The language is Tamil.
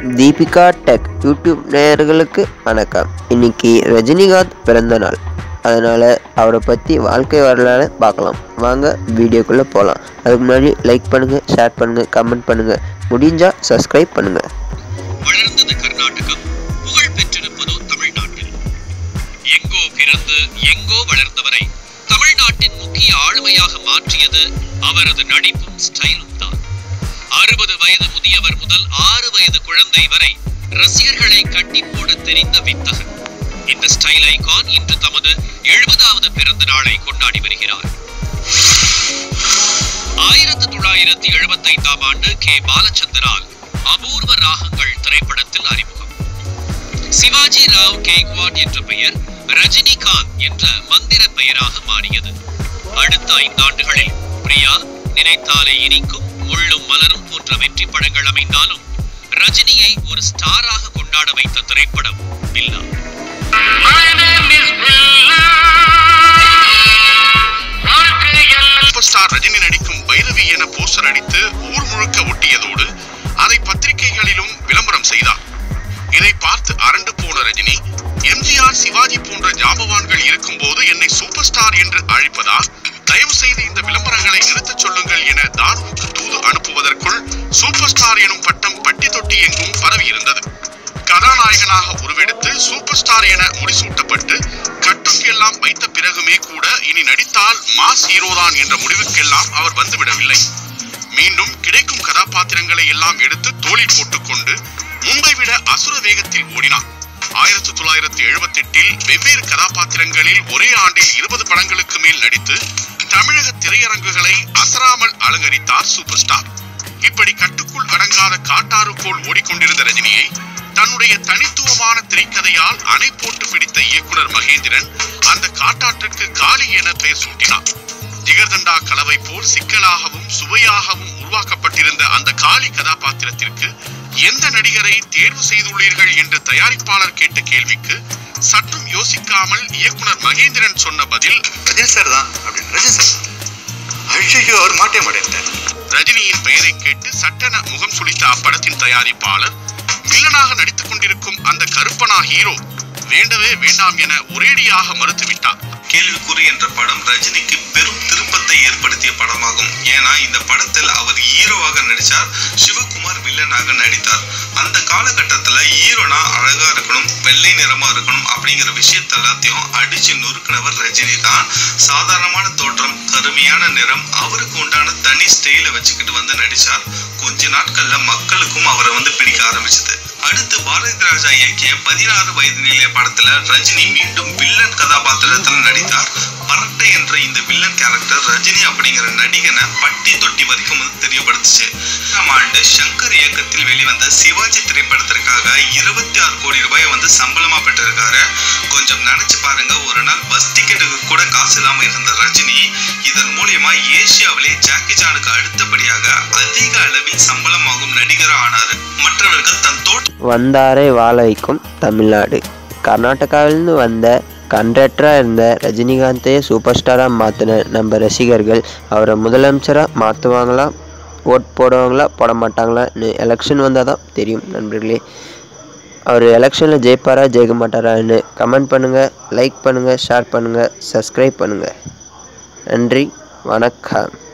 தீபிகா டெக் யூடியூப் நேயர்களுக்கு வணக்கம். இன்னைக்கு ரஜினிகாந்த் பிறந்த நாள், அதனால் அவரை பற்றி வாழ்க்கை வரலாறு பார்க்கலாம். வாங்க வீடியோக்குள்ளே போகலாம். அதுக்கு முன்னாடி லைக் பண்ணுங்கள், ஷேர் பண்ணுங்கள், கமெண்ட் பண்ணுங்கள், முடிஞ்சால் சப்ஸ்கிரைப் பண்ணுங்கள். வளர்ந்தது கர்நாடகம், புகழ் பெற்றிருப்பதோ தமிழ்நாட்டில். எங்கோ பிறந்து எங்கோ வளர்ந்தவரை தமிழ்நாட்டின் முக்கிய ஆளுமையாக மாற்றியது அவரது நடிப்பும் ஸ்டைலும் தான். 60 வயது முதியவர் முதல் 6 வயது குழந்தை வரை ரசிகர்களை கட்டி போட தெரிந்த வித்தகன். இந்த ஸ்டைல் ஐகான் இன்று தமது 70வது பிறந்த நாளை கொண்டாடி வருகிறார். 1975ஆம் ஆண்டு கே பாலச்சந்தரால் அபூர்வ ராகங்கள் திரைப்படத்தில் அறிமுகம். சிவாஜி ராவ் கேக்வாட் என்ற பெயர் ரஜினிகாந்த் என்ற மந்திர பெயராக மாறியது. அடுத்த 5 ஆண்டுகளில் பிரியா, நினைத்தாலே இனிக்கும், முள்ளும் மலரும் போன்ற வெற்றி படங்கள் அமைந்தாலும் ரஜினியை ஒரு ஸ்டாராக கொண்டாட வைத்த திரைப்படம் பில்லா. சூப்பர் ஸ்டார் ரஜினி நடிக்கும் பைரவி என போஸ்டர் அடித்து ஊர் முழுக்க ஒட்டியதோடு அதை பத்திரிகைகளிலும் விளம்பரம் செய்தார். இதை பார்த்து அரண்டு போன ரஜினி, எம்ஜிஆர், சிவாஜி போன்ற ஜாம்பவான்கள் இருக்கும் போது என்னை சூப்பர் ஸ்டார் என்று அழைப்பதால் தயவு செய்து இந்த விளம்பரங்களை நிறுத்தச் சொல்லுங்கள் என தானுவுக்கு தூது அனுப்புவதற்குள் சூப்பர் ஸ்டார் எனும் பட்டம் பட்டி தொட்டி எங்கும் பரவி இருந்தது. கதாநாயகனாக உருவெடுத்து சூப்பர் ஸ்டார் என முடிசூட்டப்பட்டு கட்டுக்கெல்லாம் வைத்த பிறகுமே கூட இனி நடித்தால் மாஸ் ஹீரோதான் என்ற முடிவுக்கெல்லாம் அவர் வந்துவிடவில்லை. மீண்டும் கிடைக்கும் கதாபாத்திரங்களை எல்லாம் எடுத்து தோளில் போட்டுக்கொண்டு முன்பை விட அசுர வேகத்தில் ஓடினார். 1978இல் வெவ்வேறு கதாபாத்திரங்களில் ஒரே ஆண்டில் 20 படங்களுக்கு மேல் நடித்து தமிழக திரையரங்குகளை அசராமல் அலங்கரித்தார் சூப்பர் ஸ்டார். இப்படி கட்டுக்குள் அடங்காத காட்டாறு போல் ஓடிக்கொண்டிருந்த ரஜினியை தன்னுடைய தனித்துவமான திரைக்கதையால் அணை போட்டு பிடித்த இயக்குனர் மகேந்திரன் அந்த காட்டாற்றுக்கு காளி என பெயர் சூட்டினார். ஜிகர்தண்டா கலவை போல் சிக்கலாகவும் சுவையாகவும் உருவாக்கப்பட்டிருந்த அந்த காளி கதாபாத்திரத்திற்கு எந்த நடிகரை தேர்வு செய்துள்ளீர்கள் என்று தயாரிப்பாளர் கேட்ட கேள்விக்கு சற்றும் யோசிக்காமல் இயக்குனர் மகேந்திரன் சொன்ன பதில், ரஜினி சார் தான் அப்படின்னு. ரஜினியின் பெயரை கேட்டு சட்டென முகம் சுளித்த அப்படத்தின் தயாரிப்பாளர் வில்லனாக நடித்துக் கொண்டிருக்கும் அந்த கருப்பனா ஹீரோ வேண்டவே வேண்டாம் என ஒரேடியாக மறுத்துவிட்டார். கேள்விக்குறி என்ற படம் ரஜினிக்கு பெரும் திருப்பத்தை ஏற்படுத்திய படமாகும். ஏன்னா இந்த படத்தில் அவர் ஹீரோவாக நடித்தார், சிவகுமார் வில்லனாக நடித்தார். அந்த காலகட்டத்துல ஹீரோனா அழகா இருக்கணும், வெள்ளை நிறமா இருக்கணும் அப்படிங்கிற விஷயத்த எல்லாத்தையும் அடிச்சு நொறுக்கினவர் ரஜினி தான். சாதாரணமான தோற்றம், கருமையான நிறம், அவருக்கு உண்டான தனி ஸ்டைல வச்சுக்கிட்டு வந்து நடிச்சார். கொஞ்ச நாட்கள்ல மக்களுக்கும் அவரை பிடிக்க ஆரம்பிச்சது. அடுத்து பாரதி ராஜா இயக்கிய 16 வயது நிலைய படத்துல ரஜினி மீண்டும் வில்லன் கதாபாத்திரத்தில் நடித்தார். பரட்டை என்ற இந்த வில்லன் கேரக்டர் ரஜினி அப்படிங்கிற நடிகனை பட்டி தொட்டி வரைக்கும் தெரியப்படுத்துச்சு. ஆண்டு சங்கர் இயக்கத்தில் வெளிவந்த சிவாஜி திரைப்படத்திற்காக 26 கோடி ரூபாய் சம்பளமா பெற்றிருக்காரு. கொஞ்சம் நினைச்சு பாருங்க, ஒரு நாள் பஸ் டிக்கெட்டுக்கு கூட காசு இல்லாம இருந்த ரஜினி இதன் மூலியமா ஏசியாவிலே ஜாக்கி சானுக்கு அடுத்தபடியாக அதிக அளவில் சம்பளம் ஆகும் நடிகராக ஆனாரு. மற்றவர்கள் தன் வந்தாரை வாழ வைக்கும் தமிழ்நாடு. கர்நாடகாவிலிருந்து வந்த கண்ட்ராக்டராக இருந்த ரஜினிகாந்தையே சூப்பர் ஸ்டாராக மாற்றின நம்ம ரசிகர்கள் அவரை முதலமைச்சராக மாற்றுவாங்களா, ஓட் போடுவாங்களா, போட மாட்டாங்களான்னு எலெக்ஷன் வந்தால் தான் தெரியும் நண்பர்களே. அவர் எலெக்ஷனில் ஜெயிப்பாரா ஜெயிக்க மாட்டாரான்னு கமெண்ட் பண்ணுங்கள், லைக் பண்ணுங்கள், ஷேர் பண்ணுங்கள், சப்ஸ்கிரைப் பண்ணுங்கள். நன்றி, வணக்கம்.